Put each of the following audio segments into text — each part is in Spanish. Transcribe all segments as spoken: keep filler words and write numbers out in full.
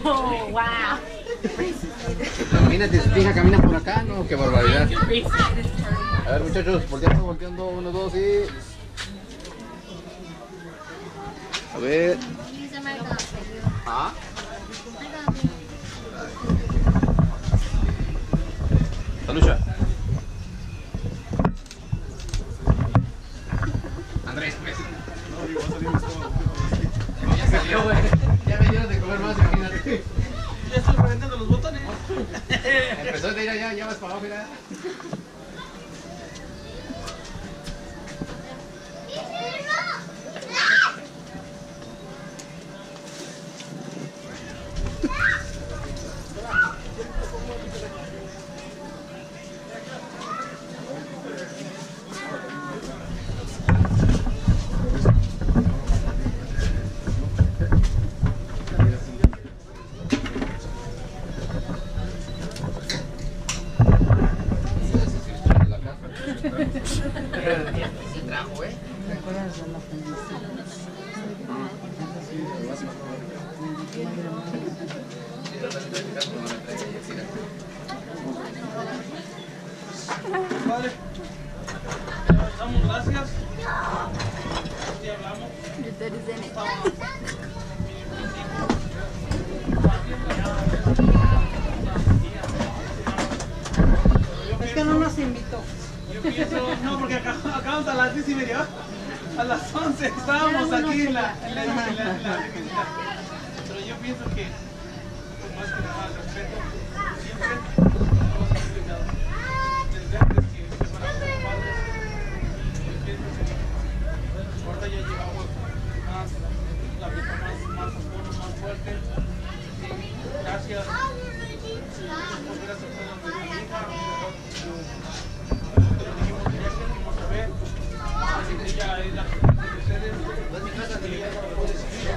Oh, wow. Imagínate, si tu hija camina por acá, no, qué barbaridad. A ver, muchachos, volteando, volteando, uno, dos y... A ver. ¿Ah? Salucha. Andrés, pues. No, ya salió, güey. Ya me dieron de comer más, imagínate. Ya estoy reventando los botones. Empezó a ir allá, ya vas para abajo, mira. Padre, damos gracias. Y hablamos. Es que no nos invitó. Yo pienso, no, porque acá- acabamos a las diez y media. A las once estábamos aquí en la, en la, en la, en la- en la visita. Pero yo pienso que, pues más que nada, el respeto, siempre hemos explicado. Desde antes que separamos los padres, yo pienso que ahorita ya llevamos más, la vida más, más a fondo, más fuerte. Y gracias por ver a sus cosas de mi hija. Pero dijimos que ya queríamos saber. Así que ella es la que ustedes. Y ella puede seguir.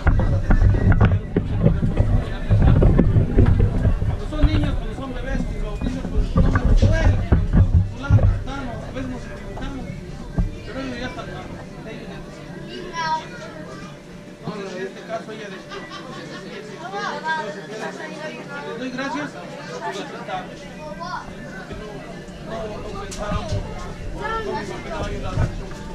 Cuando son niños, cuando son bebés, que lo bautizan, pues no se nos duele. No la respetamos, a veces nos equivocamos. Pero ellos ya están grandes. Ellos ya están. Entonces, en este caso, ella decidió. Les doy gracias por la tratar. No, no pensáramos. No me imaginaba yo la reacción que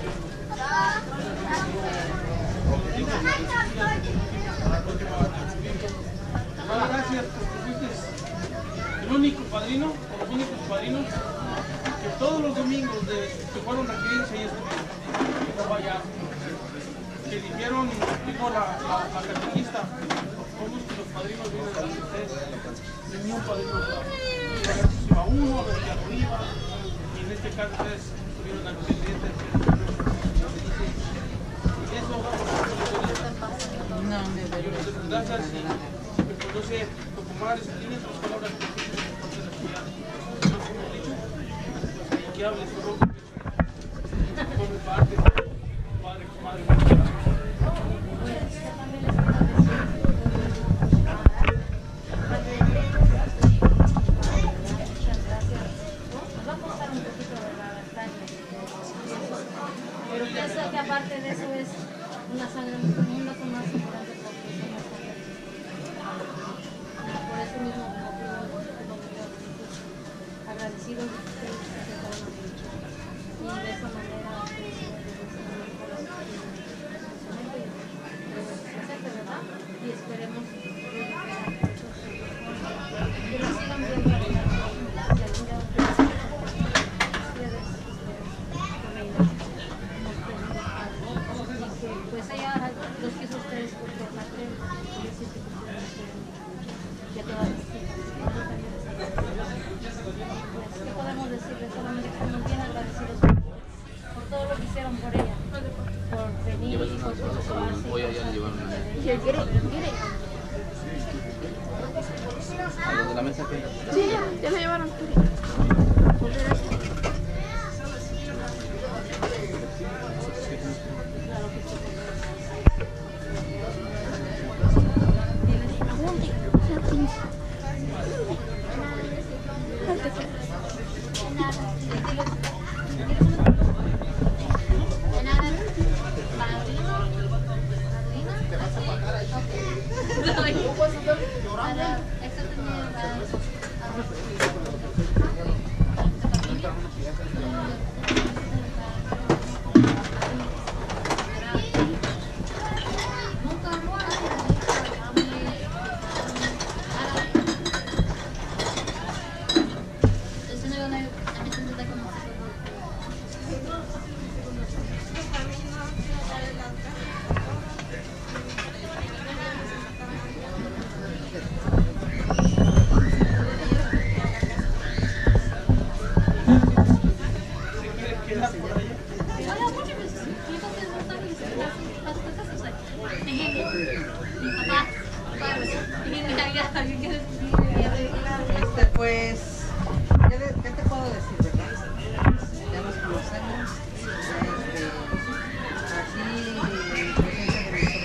tuvieron. Gracias porque fuiste el único padrino, o los únicos padrinos, que todos los domingos de, que fueron a quince y estuvieron. Estaba allá. Que dijeron, dijo la, la, la catequista, todos los padrinos vienen de ustedes. Ni un padrino iba a uno, desde arriba, y en este caso ustedes estuvieron al pendiente. Y eso, No, me yo les doy gracias y pues, no sé, tomar esas líneas, las palabras que dicen por parte de la ciudad. No como dicho, pues ahí que hables, por mi parte, padre, madre. Pero pienso que aparte de eso es una sangre muy común, más importante porque somos sangre. Por eso mismo como agradecidos de que ustedes se acercaron a mí. Y de esa manera ustedes se ¿verdad? Y esperemos que nos sigan viendo pues ella los quiso ustedes por parte y yo siempre que todas las ¿qué podemos decirles? Solamente estamos bien agradecidos por todo lo que hicieron por ella, por venir, por preocuparse. Voy allá a llevar una. Here, get it, get it. ¿A los de la mesa qué? Sí, ya, ya la llevaron. Para esta tenía Este, pues, ¿qué, de- qué te puedo decir, verdad? Ya nos conocemos. Este, aquí, en presencia de mi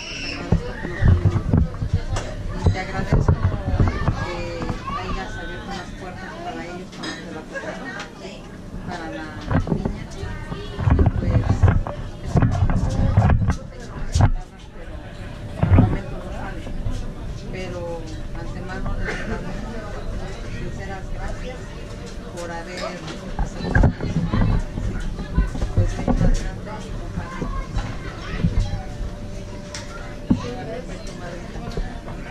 sobrina, te agradezco que hayas abierto las puertas para ellos cuando se la tocaron, para la niña. Pues, es una cosa, pero al momento no sale. Pero antemano les doy las sinceras gracias por haber aceptado pues soy una grande y compadre. Perfecto, madre.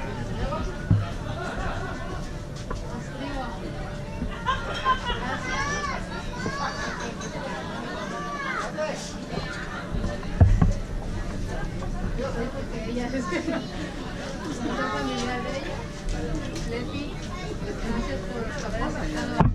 ella es que la familiar de ella, Lepi, gracias por haber aceptado.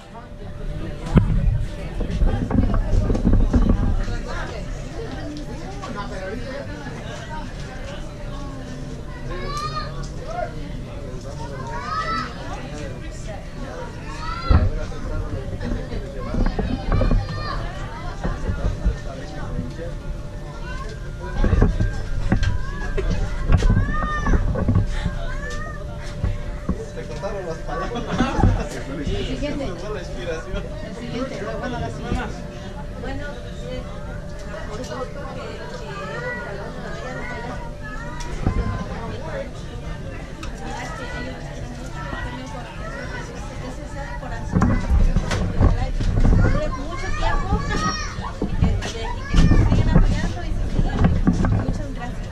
El siguiente. El siguiente, lo bueno, la siguiente. Bueno, eh, por favor, que, que ella no vaya. Mira que ellos tienen ese corazón. Dure mucho tiempo y que, y que, y que nos sigan apoyando y se sigan. Muchas gracias.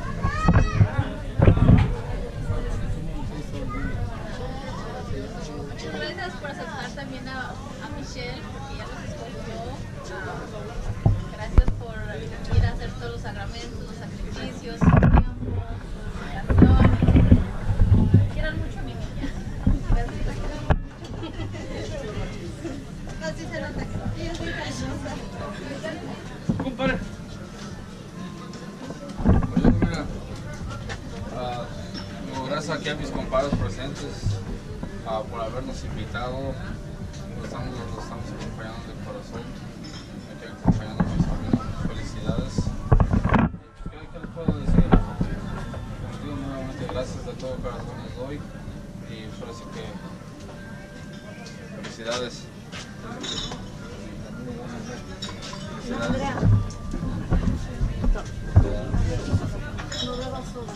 Gracias por aceptar también a, a Michelle, porque ella nos escogió. Ah, gracias por ir a hacer todos los sacramentos, los sacrificios, su tiempo, su oración. Quieran mucho a mi niña. Gracias. Así se nota que ella es muy cariñosa. Compadre. Pues mira, ah, digo, gracias aquí a mis compadres presentes ah, por habernos invitado. Nos estamos, nos estamos acompañando de corazón. Aquí acompañando a mis sobrinos. Felicidades. ¿Qué, qué les puedo decir? Les digo nuevamente gracias de todo corazón les doy. Y por eso que felicidades. Felicidades. No bebas soda.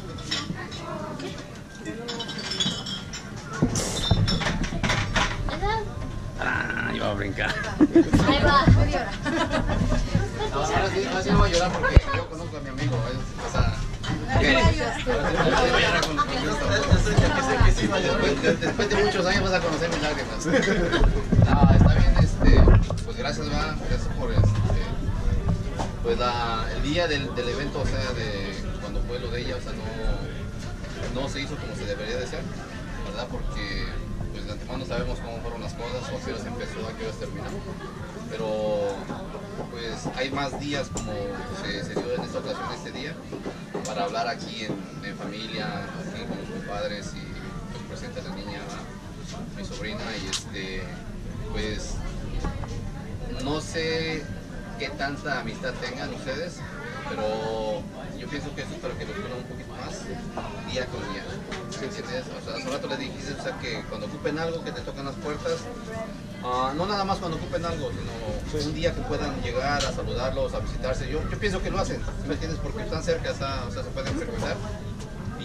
Ah, iba a brincar. Ahí va, media hora. No, ahora sí, ahora sí voy a llorar porque yo conozco a mi amigo. Es, o sea, ¿qué? Ahora sí voy a llorar con, con gusto. Después, después de muchos años vas a conocer mis lágrimas. No, está bien, este, pues gracias, va, gracias por este, pues la, el día del, del evento, o sea, de cuando fue lo de ella, o sea, no, no se hizo como se debería de ser, ¿verdad? Porque pues de antemano sabemos cómo fueron las cosas, o a qué horas empezó, a qué horas terminó. Pero pues hay más días como se, se dio en esta ocasión este día para hablar aquí en, en familia, aquí con los compadres y pues, presente a la niña, ¿verdad? Mi sobrina, y este pues no sé qué tanta amistad tengan ustedes, pero yo pienso que eso es para que los conozcan un poquito más día con día. ¿Me entiendes? O sea, hace rato les dijiste, o sea, que cuando ocupen algo, que te tocan las puertas, uh, no nada más cuando ocupen algo, sino un día que puedan llegar a saludarlos, a visitarse. Yo, yo pienso que lo hacen, ¿me entiendes? Porque están cerca, está, o sea, se pueden frecuentar. Y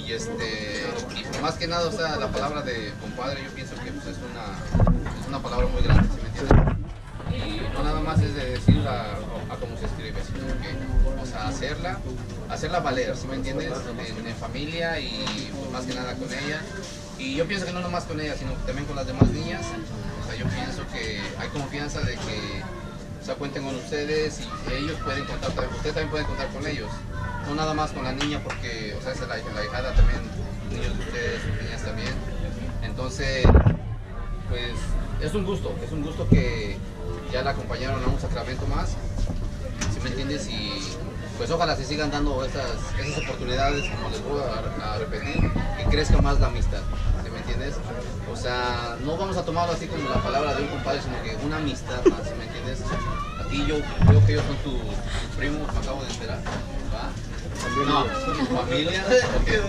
y este y pues más que nada, o sea, la palabra de compadre yo pienso que pues, es una es una palabra muy grande, ¿sí me entiendes? Y no nada más es de decirla a, a cómo se escribe, sino que, o sea, hacerla, hacerla valer, ¿sí me entiendes? En, en familia y pues, más que nada con ella. Y yo pienso que no nomás con ella, sino también con las demás niñas. O sea, yo pienso que hay confianza de que, o sea, cuenten con ustedes y ellos pueden contar, ustedes también pueden contar con ellos. No nada más con la niña porque, o sea, es la, la hijada también, niños de ustedes, sus niñas también. Entonces, pues, es un gusto, es un gusto que ya la acompañaron a un sacramento más, ¿sí me entiendes? Y pues ojalá se sigan dando esas, esas oportunidades, como les voy a, a repetir, que crezca más la amistad, ¿sí me entiendes? O sea, no vamos a tomarlo así como la palabra de un compadre, sino que una amistad más, ¿sí me entiendes? A ti yo creo que ellos son tus, tus primos, me acabo de enterar, ¿va? No, tu familia, okay.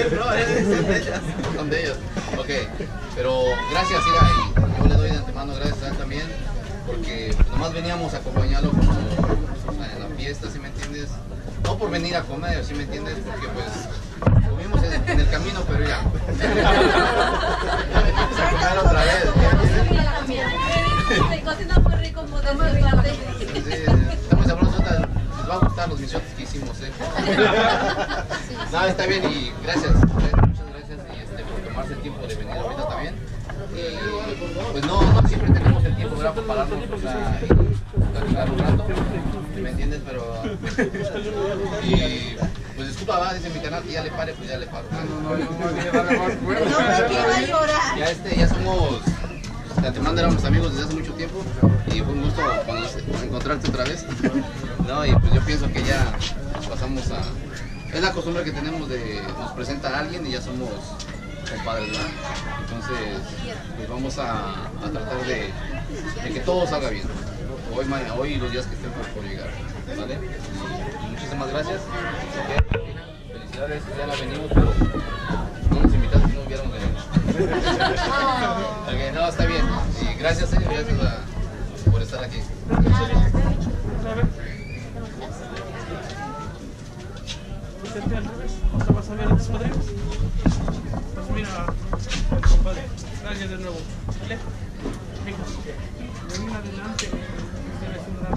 Son de ellos, ok, pero gracias, Ira, y yo le doy de antemano gracias a él también, porque nomás veníamos a acompañarlo como, o sea, en la fiesta, ¿sí me entiendes? No por venir a comer, ¿sí me entiendes? Porque pues comimos en, en el camino, pero ya. Ya venimos a comer otra vez, Se cocina muy rico, muy parte. Sí, estamos hablando, les va a gustar los misiotes que hicimos, ¿eh? No, está bien y gracias, muchas gracias y este, por tomarse el tiempo de venir ahorita también. Y pues no, no siempre tenemos el tiempo para pararnos, o sea, y platicar un rato, ¿me entiendes? Pero, y pues disculpa, va, dice mi canal que ya le pare, pues ya le paro. No, no, no, no, ya este, ya somos, de antemano éramos amigos desde hace mucho tiempo y fue un gusto encontrarte otra vez, ¿no? Y pues yo pienso que ya pasamos a, es la costumbre que tenemos de, nos presenta a alguien y ya somos compadres, ¿verdad? Entonces, pues vamos a, a tratar de, de que todo salga bien. Hoy, mañana, hoy y los días que estén por, por llegar, ¿vale? Y muchísimas gracias. Felicidades, ya la venimos, pero no nos invitaste si no hubiéramos venido. Okay, no, está bien. Y gracias, señor, gracias a, por estar aquí. Al revés, ahora vas a ver a tus padrinos. Pues mira, compadre, gracias de nuevo. ¿Vale? Venga, de ahí en adelante debes honrar,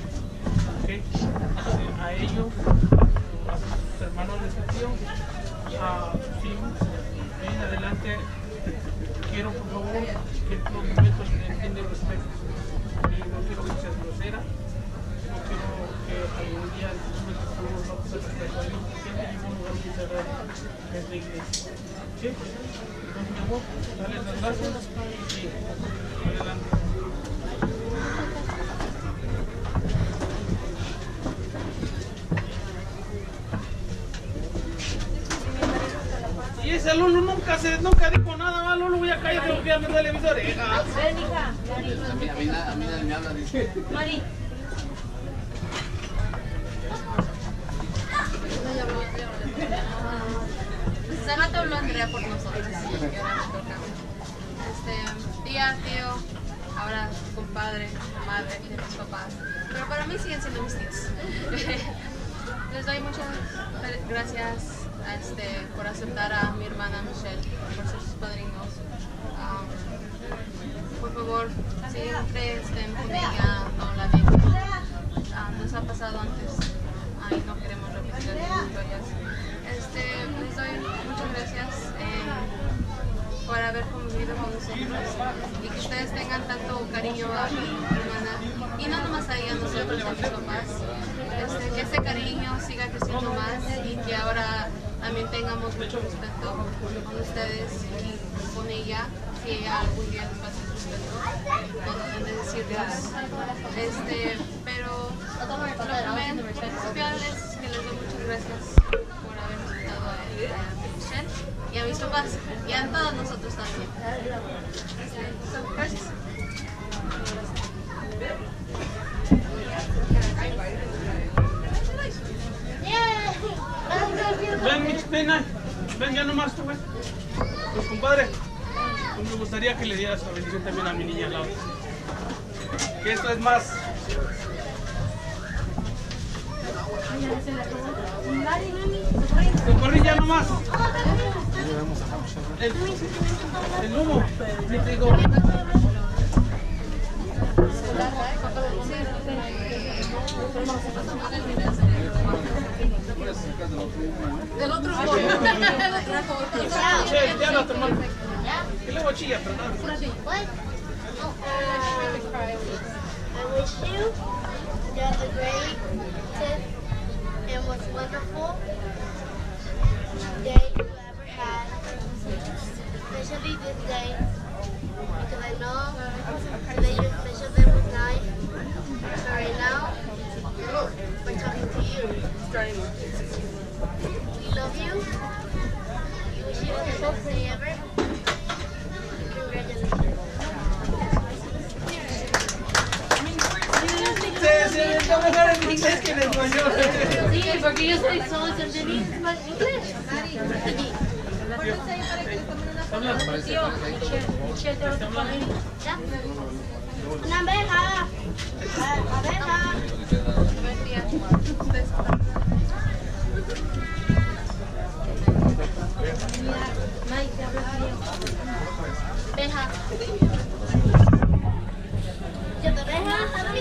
¿ok? A ellos, a sus hermanos de sesión, a sus hijos. De ahí en adelante quiero por favor que en todo momento entienda el respeto. Y no quiero que seas grosera. No quiero que algún día después de todo no te respeto a ellos. Siempre hay un lugar muy sagrado, que es la iglesia. ¿Sí? Entonces, mi amor, dale las gracias y adelante. Y ese Lulu nunca se, nunca dijo nada más, Lulu, voy a callar, tengo que ir a meterle mis orejas. Ven, hija. A mí, a mí, a mí nadie me habla, dice. Mari. Hace rato habló Andrea por nosotros. Este, tía, tío, ahora compadre, madre de mis papás. Pero para mí siguen siendo mis tíos. Les doy muchas gracias a este, por aceptar a mi hermana Michelle, por ser sus padrinos. Um, por favor, siempre estén con ella, no la dejen. Um, nos ha pasado antes. Ay, no queremos repetir las historias. Este, les doy muchas gracias eh, por haber convivido con nosotros y que ustedes tengan tanto cariño a mi hermana y no nomás a ella, a nosotros, a mis papás. Este, que ese cariño siga creciendo más y que ahora también tengamos mucho respeto con ustedes y con ella. Si ella algún día les pasa el respeto, no deben de decirles. Este, pero lo primero especial es que les doy muchas gracias por haber invitado a, a Michelle y a mis papás y a todos nosotros también. Este, so, gracias. Ven, Mitch, ven, ay. Ven, ya nomás tú, ven. Pues, compadre, pues me gustaría que le dieras la bendición también a mi niña Laura. Que esto es más. Mari, mami, Te corrí ya nomás. El, el humo. Yo te digo. Del otro Che, ya lo tomó. ¿Qué le voy a chillar, pero no? What? I wish you the greatest and most wonderful day you ever had, especially this day, because I know today your special day was nice. So right now, we're talking to you. We love you. We wish you the best day ever. Congratulations. Se se está mejor en inglés que en español. Sí, porque yo soy solo entendí más inglés. Una abeja. Abeja. Deja. Yo te abeja.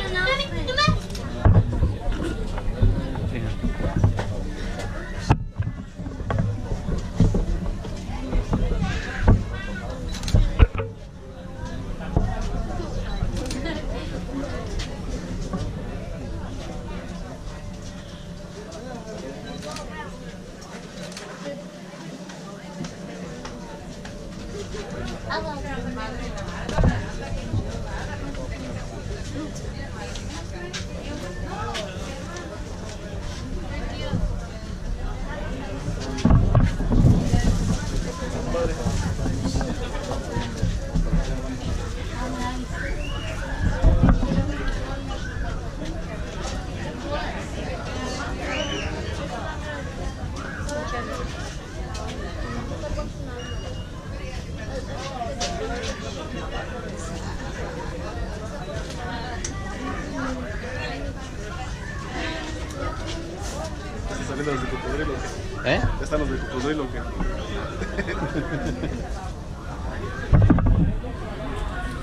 ¿Están los de cocodrilo o qué? ¿Eh? ¿Están los de cocodrilo o qué?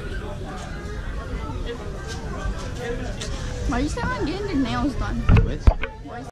Why are you still not getting your nails done? Which?